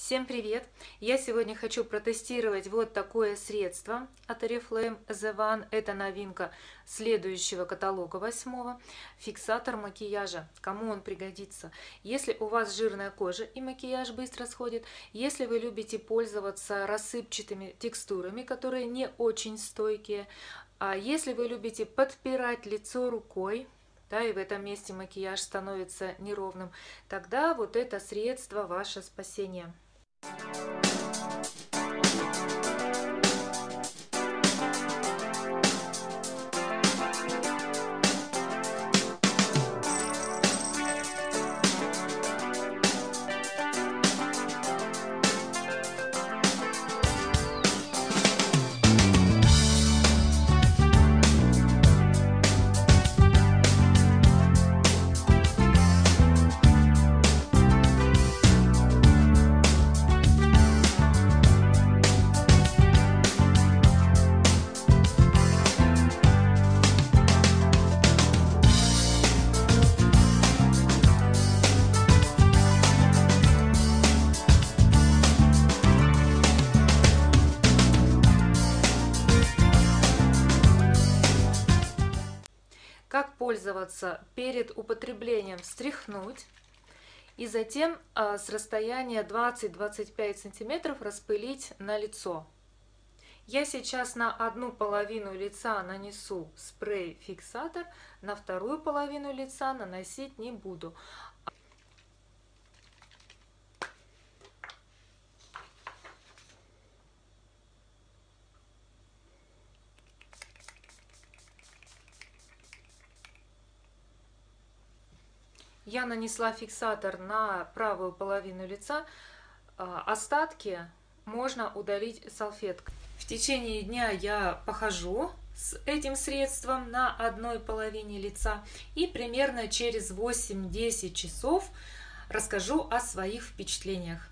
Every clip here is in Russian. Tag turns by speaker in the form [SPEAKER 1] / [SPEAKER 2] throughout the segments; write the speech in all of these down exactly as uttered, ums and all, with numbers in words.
[SPEAKER 1] Всем привет! Я сегодня хочу протестировать вот такое средство от Oriflame The One. Это новинка следующего каталога восьмого. Фиксатор макияжа. Кому он пригодится? Если у вас жирная кожа и макияж быстро сходит, если вы любите пользоваться рассыпчатыми текстурами, которые не очень стойкие, а если вы любите подпирать лицо рукой, да, и в этом месте макияж становится неровным, тогда вот это средство ваше спасение. Как пользоваться? Перед употреблением встряхнуть и затем а, с расстояния двадцать-двадцать пять сантиметров распылить на лицо. Я сейчас на одну половину лица нанесу спрей-фиксатор, на вторую половину лица наносить не буду. Я нанесла фиксатор на правую половину лица, остатки можно удалить салфеткой. В течение дня я похожу с этим средством на одной половине лица и примерно через восемь-десять часов расскажу о своих впечатлениях.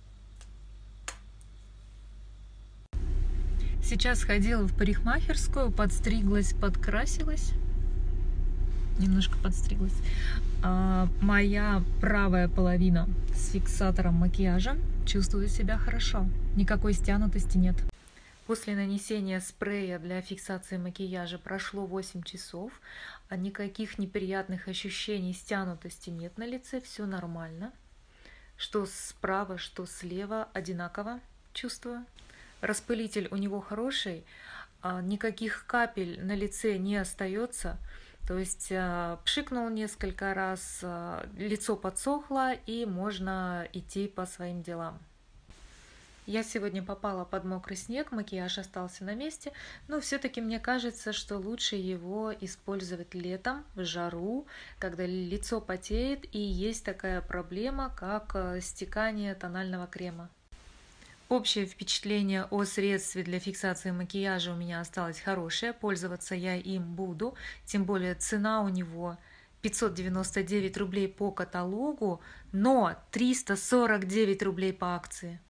[SPEAKER 1] Сейчас ходила в парикмахерскую, подстриглась, подкрасилась. Немножко подстриглась. А, моя правая половина с фиксатором макияжа чувствует себя хорошо. Никакой стянутости нет. После нанесения спрея для фиксации макияжа прошло восемь часов. А никаких неприятных ощущений стянутости нет на лице. Все нормально. Что справа, что слева одинаково чувствую. Распылитель у него хороший. А, никаких капель на лице не остается. То есть пшикнул несколько раз, лицо подсохло и можно идти по своим делам. Я сегодня попала под мокрый снег, макияж остался на месте, но все-таки мне кажется, что лучше его использовать летом, в жару, когда лицо потеет и есть такая проблема, как стекание тонального крема. Общее впечатление о средстве для фиксации макияжа у меня осталось хорошее, пользоваться я им буду, тем более цена у него пятьсот девяносто девять рублей по каталогу, но триста сорок девять рублей по акции.